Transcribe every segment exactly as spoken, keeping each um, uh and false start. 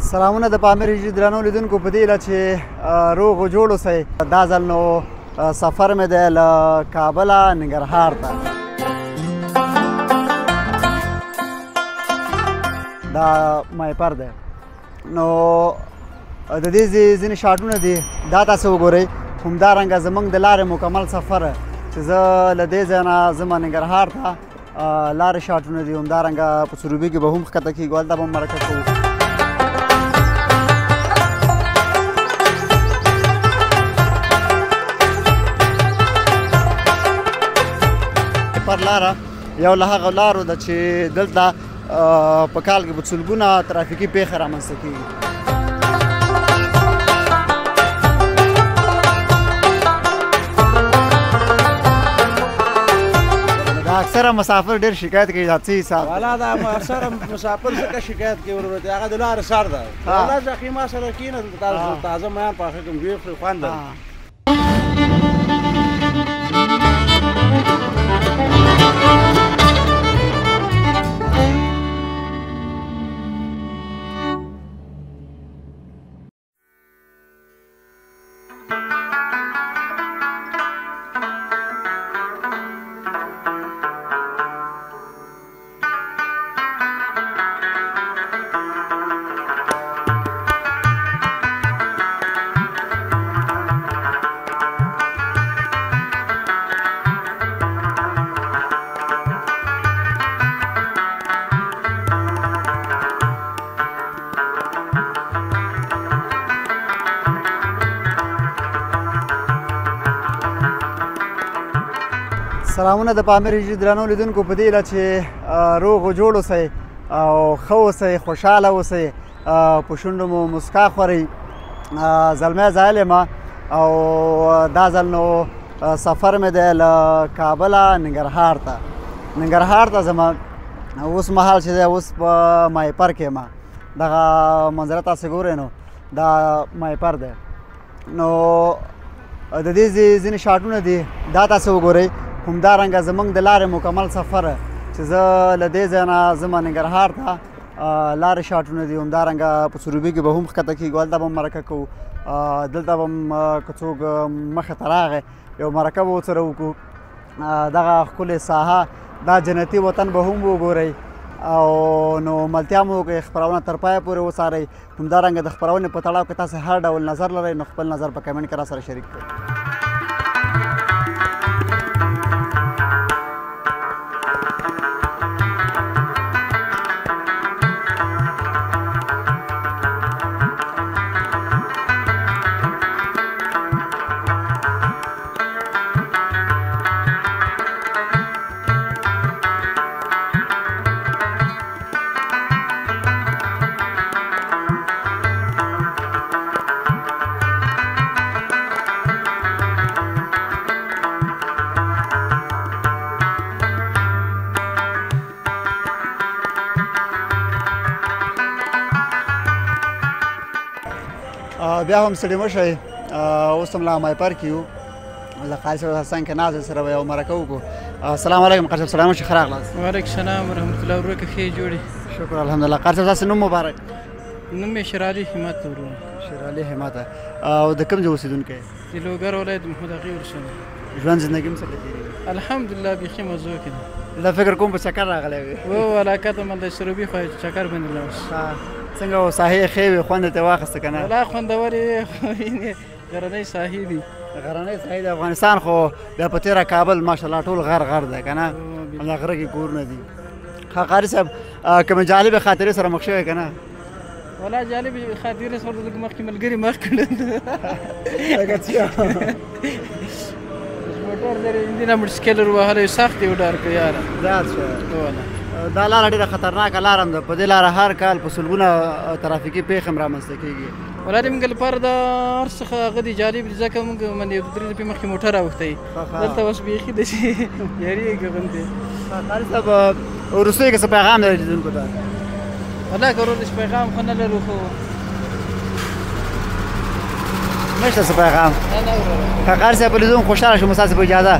سلامونه د پامیر هجري درنو لیدونکو په دې هیله چې روغ و جوړ اوسئ. دا ځل نو سفر مې دی له کابله ننګرهار ته. دا مایپر دی. نو د دې ځینې شاټونه دي، دا تاسې وګورئ. همدارنګه زموږ د لارې مکمل سفر چې زه له دې ځای نه ځم ننګرهار ته، لارې شاټونه دي. همدارنګه په سروبي کې به هم ښکته کېږو، هلته به هم مرکه کوو. پر لاره یو له هغه لارو ده چې دلته په کال کې به سلګونه ترافیکي پیښې رامنځته کېږي. دا اکثره مسافر ډېر شکایت کوي حادثې حساب. والا دا اکثره مسافر څه شکایت کوي ورته هغه د لارې سر ده. والله زخمي ما سره کېنه تازه میان پاخه کوم ډېر خوند ده. سلامونه د پامیر هجري درنو لیدونکو په دې هیله چې روغ و جوړ اوسئ او ښه اوسئ، خوشحاله اوسئ، په شونډو مو مسکا خورئ. زلمی زایل یم او دا ځل نو سفر مې دی له کابله ننګرهار ته. ننګرهار ته ځم. اوس مهال چې دی اوس په مایپر کې یم. دغه منظره تاسې ګورئ نو دا مایپر دی. نو د دې ځینې شاټونه دي، دا تاسې وګورئ. همدارنګه زموږ د لارې مکمل سفر چې زه له دې ځای نه ځم ننګرهار ته، لارې شاټونه دي. همدارنګه په سروبي کې به هم ښکته کېږو، هلته به هم مرکه کوو. دلته به هم که څوک مخې ته راغی یو مرکه به ورسره وکړو. دغه ښکلې ساحه، دا جنتي وطن به هم وګورئ او نو ملتیا مو وکړئ. خپرونه تر پایه پورې وڅارئ. همدارنګه د خپرونې په تړاو کې تاسې هر ډول نظر لرئ نو خپل نظر په کمنټ کې را سره شریک کړئ. بیا هم ستړي مه شئ. اوس هم لا مایپر کې یو، له قاري صاحب حسن کې ناست سره به یو مرکه وکړو. السلام علیکم قاري صاحب. سلام چې ښه راغلاست. وعلیکم السلام ورحمت الله وبرکاته. ښې جوړې. شکر الحمدلله. قاري صاحب تاسې نوم مبارک؟ نوم مې شیرعلي همت ورونه. شیرعلي همت. او د کوم ځای اوسېدونکی یې؟ د لوګر ولایت محمد اغې ورسونه. ژوند زندګي هم څنګه تېرېږي؟ الحمدلله بیخي مزو کې ده. دا فکر کوم په چکر راغلی وې. و علاقه ته من د سروبي خوا چکر باندې لاړ. څنګه و ساحې ښې وې، خوند یې ترې واخیسته که نه؟ والله خوندورې غرنۍ ساحې دي. غرنۍ ساحې د افغانستان خو بیا په تېره کابل ماشاءالله ټول غر غر دی که نه؟ همدا غره کې کورونه دي. ښه قاري صاحب کومې جالبې خاطرې سره مخ شوی که نه؟ والله جالبې خاطرې سره مخکې ملګري مخ کړل. لکه څه؟ موټر لري انجن موټرسایکل ور وهلی سخت یې وډار کړ یاره. زیات شه. دا لاره ډېره خطرناکه لاره هم ده. په دې لاره هر کال په سلګونه ترافیکي پیښې هم رامنځته کېږي. والله د موږ لپاره د هر څه هغه دي جالب دي، ځکه موږ من یو درې دقیقې مخکې موټر راوښتی، دلته اوس بیخي داسې یارېږي غوندې. قاري صاحب وروستیو کې څه پیغام لرئ لیدونکو ته؟ والله که ورور پیغام خو نه لرو خو نشته څه پیغام. که قاري صاحب په لیدو خوشحاله شوم، ستاسې په اجازه.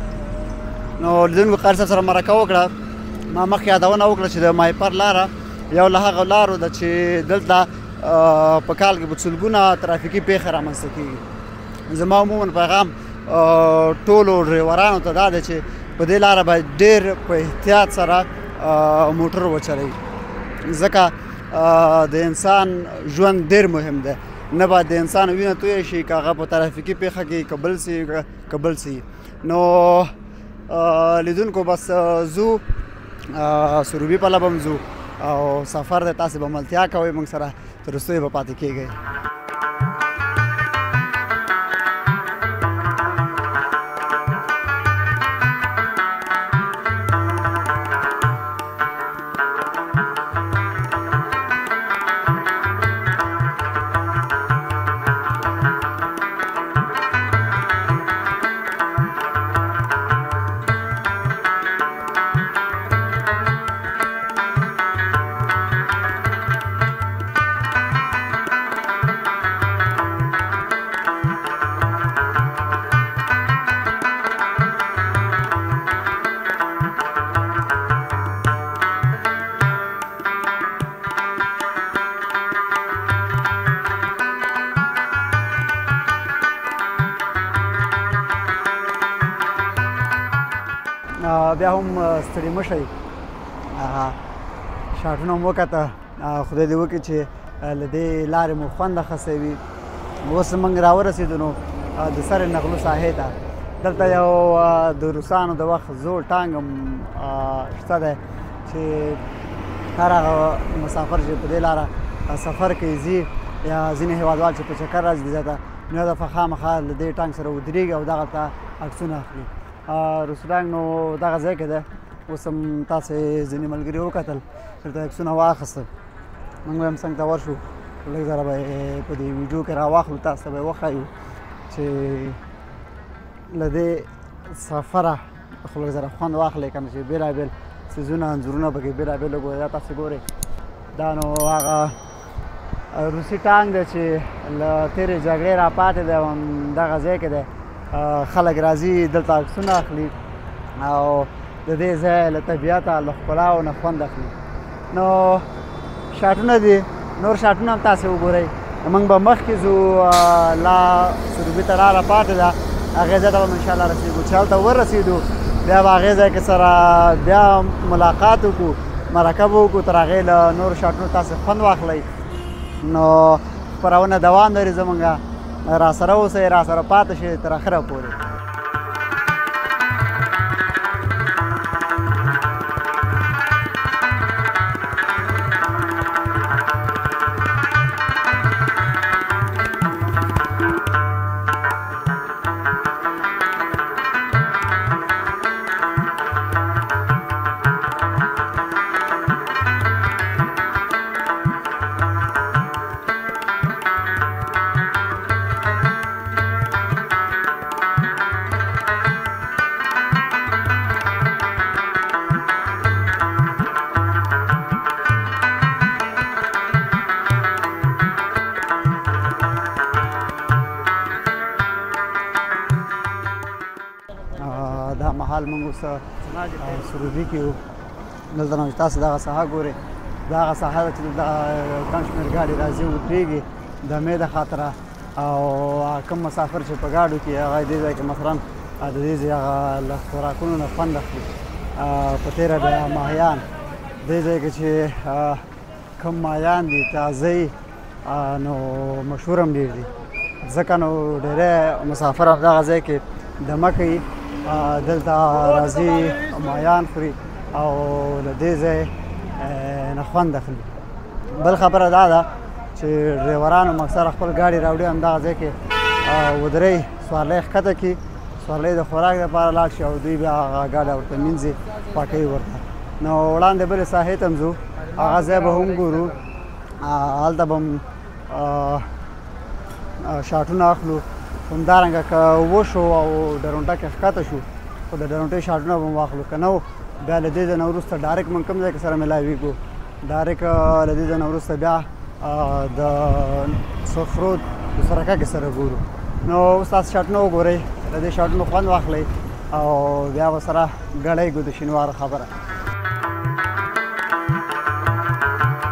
نو لیدونکو قاري صاحب سره مرکه وکړه. ما مخکې یادونه وکړه چې د مایپر لاره یو له هغه لارو ده چې دلته په کال کې به سلګونه ترافیکي پیښې رامنځته کېږي. زما عموما پیغام ټولو ډریورانو ته دا دی چې په دې لاره باید ډېر په احتیاط سره موټر وچلوي، ځکه د انسان ژوند ډېر مهم دی. نه باید د انسان وینه تویه شي که هغه په ترافیکي پیښه کې که بل سي که بل سي. نو لیدونکو بس ځو سروبي پله به هم ځو او سفر دی، تاسې به ملتیا کوئ، موږ سره تر وروستیو به پاتې کېږئ. بیا هم ستړي مه شئ، شاټونه مو وکته، خدای دې وکړي چې له دې لارې مو خوند اخیستی وي. اوس موږ راورسېدو نو د سر نغلو ساحې ته. دلته یو د روسانو د وخت زوړ ټانک هم شته دی چې هر هغه مسافر چې په دې لاره سفر کوي ځي یا ځینې هېوادوال چې په چکر راځي دې ځای ته، نو یو دفعه خامخا له دې ټانک سره ودرېږي او دغلته عکسونه اخلي. روسټانګ نو دغه ځای کې ده. اوس هم تاسې ځینې ملګري وکتل، دلته عکسونه واخیستل. موږ به هم څنګ ته ورشو، لږ ځله به یې په دې ویډیو کې راواخلو، تاسو ته به یې وښایو چې له دې سفره خو لږ ځله خوند واخلئ که نه، چې بېلابېل څیزونه انځورونه پکې بېلابېل وګورئ. دا تاسې ګورئ، دا نو هغه روسي ټانک دی چې له تېرې جګړې راپاتې دی او همدغه ځای کې دی. خلک راځي دلته عکسونه اخلي او د دې ځای له طبیعته له ښکلاو نه خوند اخلي. نو شاټونه دي، نور شاټونه هم تاسې وګورئ. موږ به مخکې ځو، لا سروبي ته لاره پاتې ده، هغې ځای ته به انشاءالله رسېږو. چې هلته ورسېدو بیا به هغې ځای کې سره بیا ملاقات وکړو، مرکه به وکړو، تر هغې له نورو شاټونو تاسې خوند واخلئ. نو خپرونه دوام لري زموږ، را سره اوسئ، را سره پاتې شئ تر اخره پورې. دا مهال موږ اوس سروبي کې یو. دلته نو چې تاسو دغه ساحه ګورئ، دا هغه ساحه ده چې دغه کم شمېر ګاډي راځي ودرېږي د مې د خاطره، او کوم مسافر چې په ګاډو کې هغه دې ځای کې مثلا د دې ځای هغه له خوراکونو نه خوند اخلي. په تېره بیا ماهیان، دې ځای کې چې کوم ماهیان دي تازه نو مشهور هم ډېر دي، ځکه نو ډېری مسافر همدغه ځای کې دمه کوي، دلته راځي ماهیان خوري او له دې ځای نه خوند اخلي. بل خبره دا ده چې ډریورانو مکثره خپل ګاډي راوړي همدغه ځای کې ودرئ، سوارلۍ ښکته کړي، سوارلۍ د خوراک دپاره لاړ شي او دوی بیا هغه ګاډی ورته مینځي، پاکوي ورته. نو وړاندې بلې ساحې ته هم ځو، هغه ځای به هم ګورو، هلته به هم شاټونه اخلو. همدارنګه که وشو او ډرونټه کې ښکته شو، خو د ډرونټۍ شاټونه به هم واخلو، که نه و بیا له دې ځای نه وروسته ډایرکټ موږ کوم ځای کې سره میلاویږو، ډایرکټ له دې ځای نه وروسته بیا د سرخ رود د سرکه کې سره ګورو. نو اوس تاسو شاټونه وګورئ، له دې شاټونو خوند واخلئ او بیا به سره ګډئ ګو د شینوارو خبره.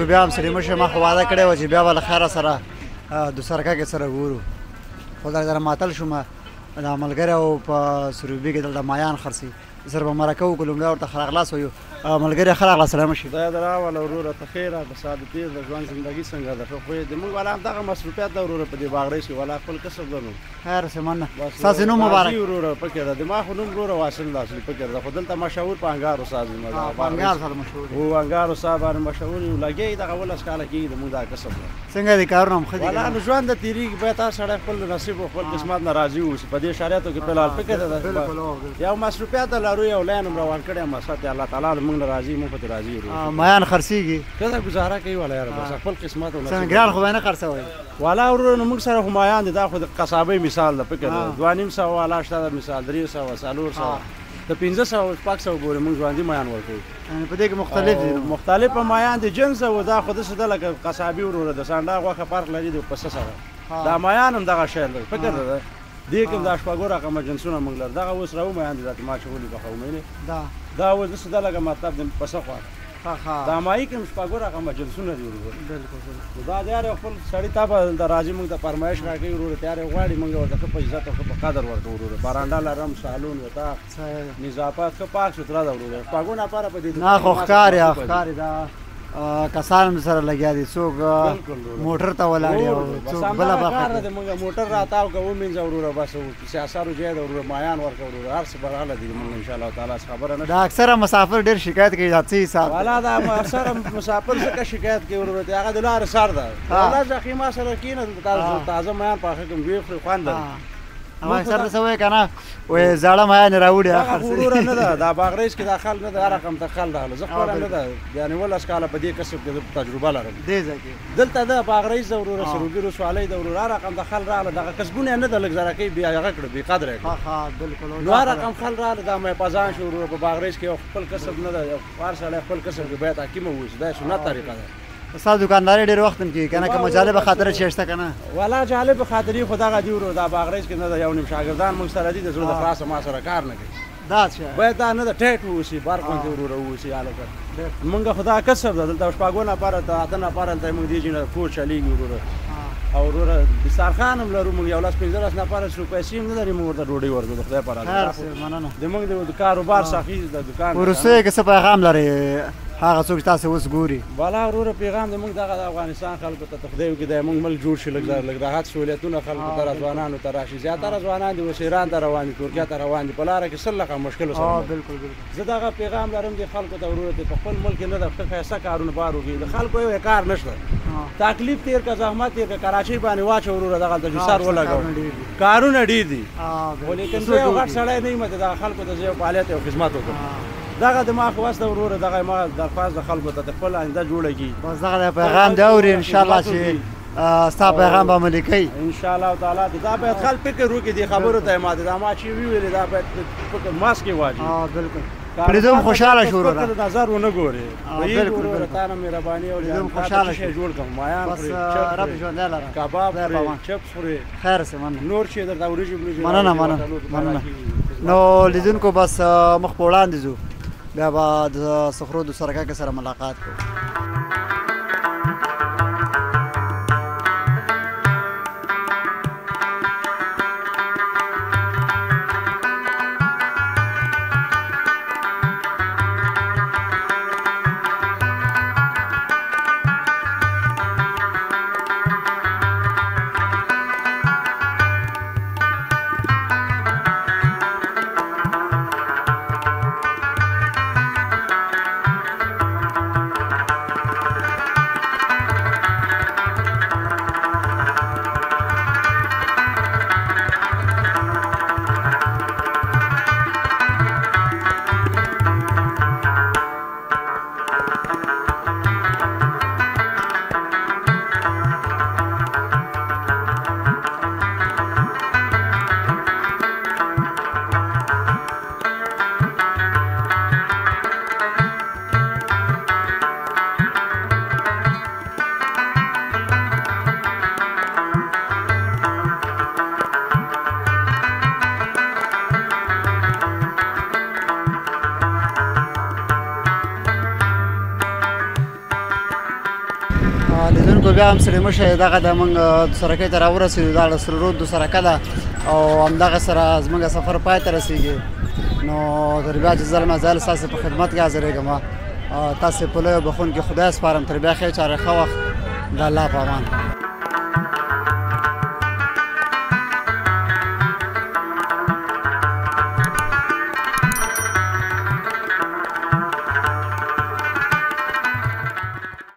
کو بیا هم سړي مشر ما خو واده کړی و چې بیا به له خیره سره دوسرکه کې سره ګورو خو دا سره ماتل شوم دا ملګری و په سروبي کې دلته مایان خرڅي سره به مرکه وکړو لومړی ورته ښه راغلاست وایو ملګری ښه راغلاست سلام شي خدای دې راوله وروره ته خیره د سعادتي د ژوند زندګي څنګه ده ښه خو د موږ والا همدغه مصروفیت ده وروره په دې باغړۍ کښې والا خپل کسب ده نو خیر څه مننه ستاسې نوم مبارک وروره پکې ده د ما خو نوم وروره واصل ده اصلي پکې ده خو دلته مشهور په انګار استاد په انګار سره مشهور و انګار استاد باندې مشهور یو لګي دغه ولس کاله کېږي د موږ دا کسب ده څنګه دي کارونه هم ښه دي والا نو ژوند د تېرېږي باید هر سړی خپل نصیب او خپل قسمت نه راضي واوسي په دې شرایطو کې فلحال فکر ده یو مصروفیت لرو یو لاین هم روان کړی یم ساتي الله تعالی موږ نه راضي موږ پکې راضي یو مایان خرڅېږي ښه ده ګزاره کوي والا یاره بس خپل قسمت او څنګه ګران خو به نه خرڅوئ والا ورور نو موږ سره خو مایان دي دا خو د قصابۍ مثال ده فکر ده دوه نیم سوه والا شته د مثال درې سوه څلور سوه د پنځه سوه شپږ سوه پورې موږ ژوندي مایان ورکوو په دې کې مختلف دي مختلفه مایان دي جنس او دا خو داسې ده لکه قصابي وروره د سانډا غوښه فرق لري د پسه سره دا مایان هم دغه شی لري فکر ده دې کې دا شپږو رقمه جنسونه موږ لرو دغه اوس راو مایان دي ما چې ولي پخوو دا دا اوس داسې ده لکه مطلب د پسه خواړه دا مایي کې شپږو رقمه جنسونه دي وروره بالکل دا د یار خپل سړی ته به د راځي موږ ته فرمایش راکوي وروره تیار غواړي موږ ورته ښه په عزت او ښه په قدر ورکوو وروره بارانډا لرم سالون وتا نظافت ښه پاک سوتره ده وروره شپږو نفره په دې نه خو ښکاري ښکاري دا کسان هم سره لګیا دي څوک موټر ته ولاړ دي او څوک بله برخه کې موږ موټر راتاو کوو ومینځه وروره بس سیاسارو ځای ده وروره مایان ورکوو وروره هر څه برغله دي موږ انشاءالله تعالی خبره نه دا اکثره مسافر ډېر شکایت کوي دا څه حساب والا دا اکثره مسافر څه شکایت کوي وروره هغه د لارې سر ده والا زخي ما سره کېنه تازه مایان پاخه کوم وی خوري خوند لري هغه اکثر څه وایي که نه وایي زاړه مایان یې راوړي هغه وروره نه ده دا باغریز کې دا خل نه ده هر رقم ته خل راغله زه خپله نه ده یعنې ولس کاله په دې کسب کې تجربه لرم دې ځای کې دلته ده باغریز ده وروره سروبي ولسوالۍ ده وروره هر رقم ته خل راغله دغه کسبونه یې نه ده لږ زره کوي بیا هغه کړه بې قدره یې کړه نو هر رقم خل راغله دا مې پزان شو وروره په باغریز کې یو خپل کسب نه ده یو هر سړی خپل کسب کې باید حکیمه واوسي دا سنت طریقه ده ستا دکانداري ډېر وخت هم کېږي که نه که جالبه خاطره چې شته که نه والا جالبه خاطرې خو دغه دي ورو دا باغریز کې نه ده یو نیم شاګردان موږ سره دي د زړه د خلاصه ما سره کار نه کوي دا څه باید دا نه ده ټیټ واوسي بار غوندې وروره واوسي هلکه موږ خو دا کسب ده دلته شپږو نفره ته اته نفره هلته موږ دې ځای نه کور چلېږي وروره او وروره دسترخوان هم لرو موږ یو لس پنځلس نفره شو پیسې هم نه لري موږ ورته ډوډۍ ورکړو د خدای په راز د موږ د کاروبار سخي د دوکان وروستیو کې څه پیغام لرئ هغه څوک چې تاسې اوس ګوري والا وروره پیغام د موږ دغه د افغانستان خلکو ته خدای وکړي د موږ ملک جوړ شي لږ لږ راحت سهولیتونه خلکو ته ځوانانو ته راشي زیاتره ځوانان دي اوس ایران ته روان دي ترکیه ته روان دي په لاره کې سل لکه مشکلو سره بالکل بالکل زه دغه پیغام لرم د خلکو ته وروره په خپل ملک کې نه ده ښه ښایسته کارونه بار وکړي د خلکو یو کار نشته تکلیف تېر که زحمت تېر که کراچۍ باندې واچو وروره دغلته چې سر ولګوو کارونه ډېر دي خو لیکن زه یو غټ سړی نه یم چې دغه خلکو ته زه یو فعالیت او خدمت وکړم دغه دماغ واسطه وروره دغه ما درخواست د خلکو ته خپل آینده جوړه کړي بس دغه پیغام دی اوري انشاءالله چې ستا پیغام به عملي کوي انشاءالله تعالی دا باید خلک فکر وکړي دې خبرو ته ما دا ما چې ویلې دا باید فکر ماسک یې واچوي بالکل پریدم خوشاله شو وروره فکر نظر ونه ګوري بالکل وروره تا نه مهرباني او پریدم خوشاله شو جوړ کوم مایان بس رب ژوندی لره کباب خوري چپس خوري خیر سه مننه نور شي درته وریجې وریجې مننه مننه مننه نو لیدونکو بس مخ په وړاندې ځو بیا به د صخرو د سرکه کې سره ملاقات کوو بیا هم ستړي مه شئ. دغه د موږ دوسرکۍ ته راورسېدو، دا د سره رود دوسرکه ده او همدغه سره زموږ سفر پای ته رسېږي. نو تر بیا چې زه له ځایه ستاسې په خدمت کې حاضرېږم. تاسې په لویو بخښونکي خدای سپارم. تر بیا ښې چارې ښه وخت. د الله په امان.